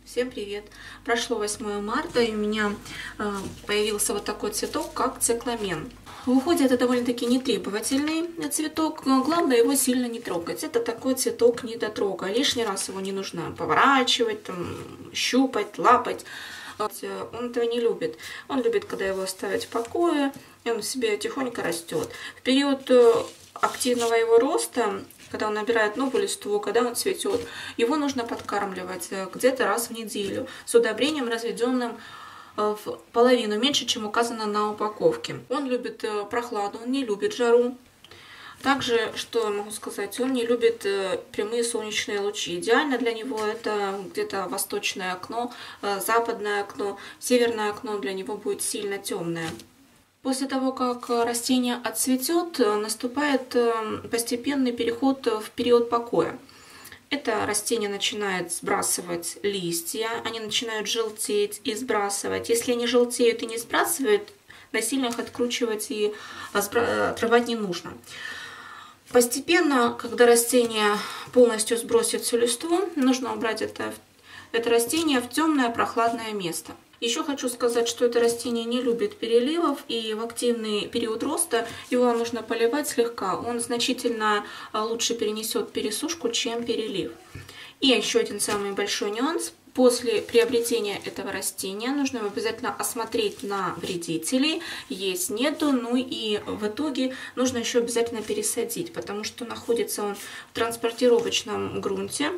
Всем привет! Прошло 8 марта, и у меня появился вот такой цветок, как цикламен. В уходе это довольно-таки нетребовательный цветок, но главное его сильно не трогать. Это такой цветок недотрога. Лишний раз его не нужно поворачивать, там, щупать, лапать. Он этого не любит. Он любит, когда его оставить в покое, и он себе тихонько растет. В период активного его роста, когда он набирает новую листву, когда он цветет, его нужно подкармливать где-то раз в неделю с удобрением, разведенным в половину меньше, чем указано на упаковке. Он любит прохладу, он не любит жару. Также, что я могу сказать, он не любит прямые солнечные лучи. Идеально для него это где-то восточное окно, западное окно, северное окно для него будет сильно темное. После того, как растение отцветет, наступает постепенный переход в период покоя. Это растение начинает сбрасывать листья, они начинают желтеть и сбрасывать. Если они желтеют и не сбрасывают, насильно их откручивать и отрывать не нужно. Постепенно, когда растение полностью сбросит всю листву, нужно убрать это растение в темное прохладное место. Еще хочу сказать, что это растение не любит переливов, и в активный период роста его нужно поливать слегка. Он значительно лучше перенесет пересушку, чем перелив. И еще один самый большой нюанс. После приобретения этого растения нужно обязательно осмотреть на вредителей, есть нету, ну и в итоге нужно еще обязательно пересадить, потому что находится он в транспортировочном грунте.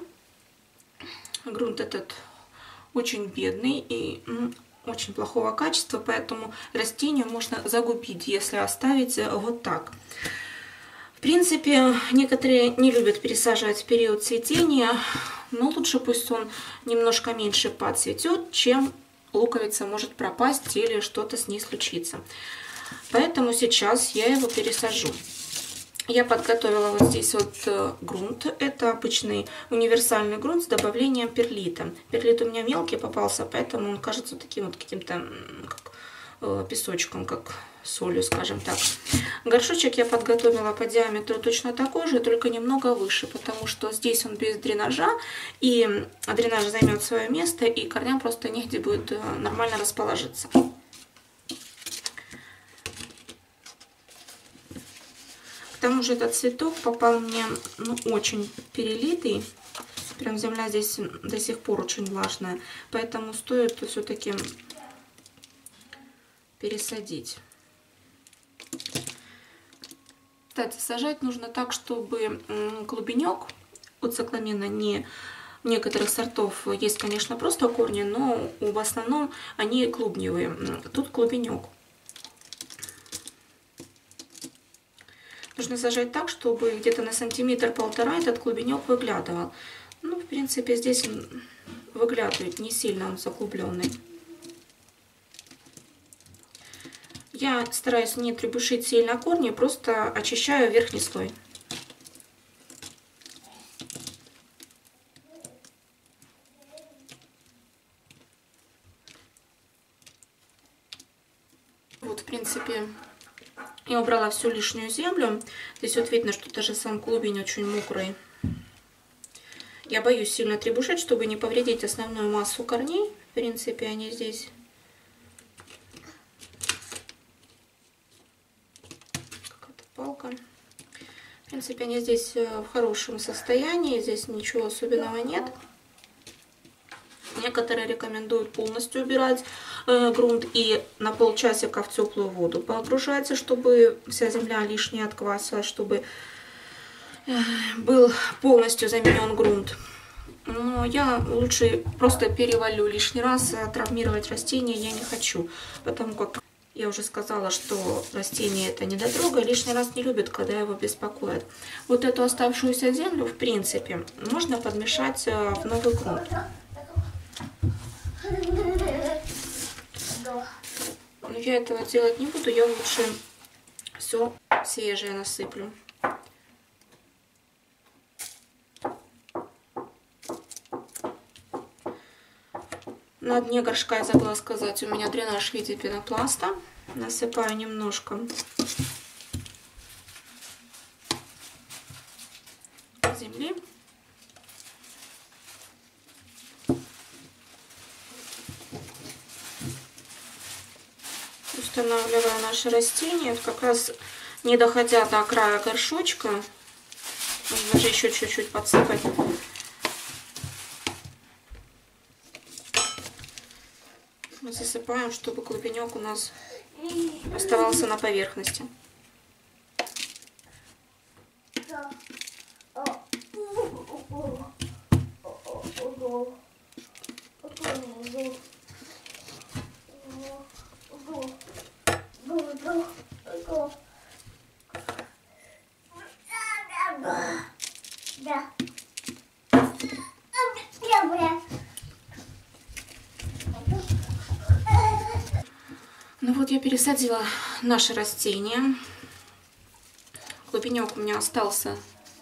Грунт этот очень бедный и очень плохого качества, поэтому растение можно загубить, если оставить вот так. В принципе, некоторые не любят пересаживать в период цветения, но лучше пусть он немножко меньше подцветет, чем луковица может пропасть или что-то с ней случится. Поэтому сейчас я его пересажу. Я подготовила вот здесь вот грунт. Это обычный универсальный грунт с добавлением перлита. Перлит у меня мелкий попался, поэтому он кажется таким вот каким-то песочком, как солью, скажем так. Горшочек я подготовила по диаметру точно такой же, только немного выше, потому что здесь он без дренажа, и дренаж займет свое место, и корням просто негде будет нормально расположиться. К тому же этот цветок попал мне очень перелитый. Прям земля здесь до сих пор очень влажная. Поэтому стоит все-таки пересадить. Кстати, сажать нужно так, чтобы клубенек у цикламена не... У некоторых сортов есть, конечно, просто корни, но в основном они клубневые. Тут клубенек. Нужно сажать так, чтобы где-то на сантиметр-полтора этот клубенек выглядывал. Ну, в принципе, здесь он выглядывает, не сильно он заглубленный. Я стараюсь не требушить сильно корни, просто очищаю верхний слой. Вот, в принципе, я убрала всю лишнюю землю. Здесь вот видно, что даже сам клубень очень мокрый. Я боюсь сильно требушить, чтобы не повредить основную массу корней. В принципе, они здесь. Какая-то палка. В принципе, они здесь в хорошем состоянии. Здесь ничего особенного нет. Некоторые рекомендуют полностью убирать грунт и на полчасика в теплую воду погружаться, чтобы вся земля лишняя отквасилась, чтобы был полностью заменен грунт. Но я лучше просто перевалю лишний раз, травмировать растение я не хочу, потому как я уже сказала, что растение это недотрога, лишний раз не любит, когда его беспокоят. Вот эту оставшуюся землю, в принципе, можно подмешать в новый грунт. Но я этого делать не буду, я лучше все свежее насыплю. На дне горшка, я забыла сказать, у меня дренаж в виде пенопласта. Насыпаю немножко земли. устанавливаю наше растение. Вот как раз не доходя до края горшочка, можно даже еще чуть-чуть подсыпать. Мы засыпаем, чтобы клубенек у нас оставался на поверхности. Ну вот я пересадила наше растение. Клубенек у меня остался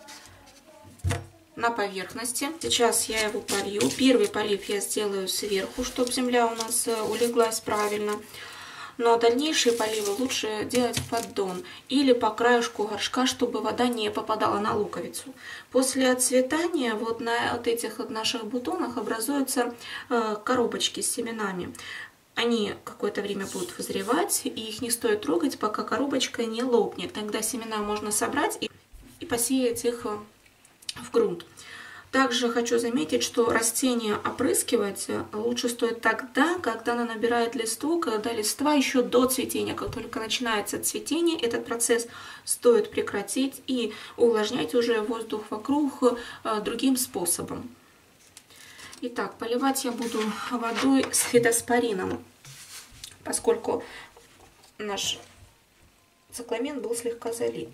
на поверхности. Сейчас я его полью. Первый полив я сделаю сверху, чтобы земля у нас улеглась правильно. Но дальнейшие поливы лучше делать в поддон или по краешку горшка, чтобы вода не попадала на луковицу. После отцветания вот на вот этих вот наших бутонах образуются коробочки с семенами. Они какое-то время будут вызревать, и их не стоит трогать, пока коробочка не лопнет. Тогда семена можно собрать и посеять их в грунт. Также хочу заметить, что растение опрыскивать лучше стоит тогда, когда оно набирает листву, когда листва еще до цветения. Как только начинается цветение, этот процесс стоит прекратить и увлажнять уже воздух вокруг другим способом. Итак, поливать я буду водой с фитоспорином, поскольку наш цикламен был слегка залит.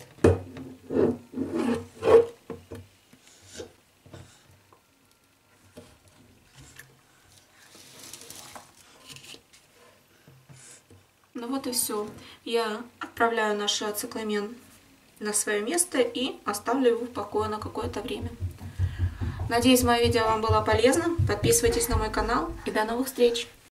Ну вот и все. Я отправляю наш цикламен на свое место и оставлю его в покое на какое-то время. Надеюсь, мое видео вам было полезно. Подписывайтесь на мой канал и до новых встреч!